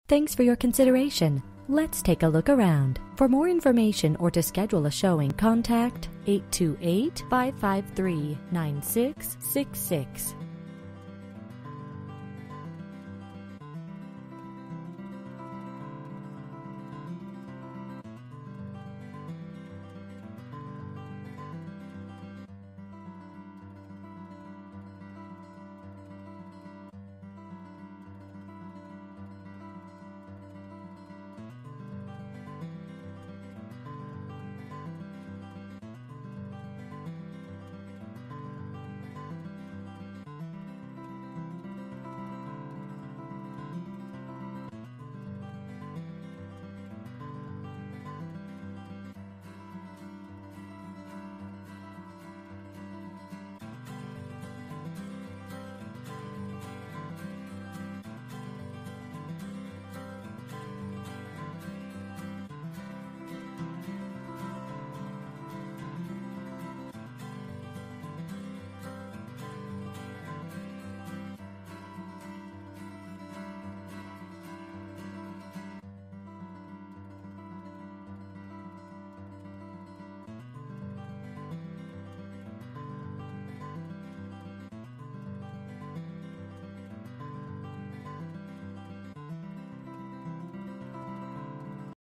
Thanks for your consideration. Let's take a look around. For more information or to schedule a showing, contact 828-553-9666.